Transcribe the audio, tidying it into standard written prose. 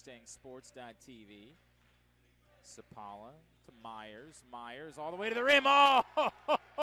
MustangSports.tv. Sapala to Myers. Myers all the way to the rim. Oh!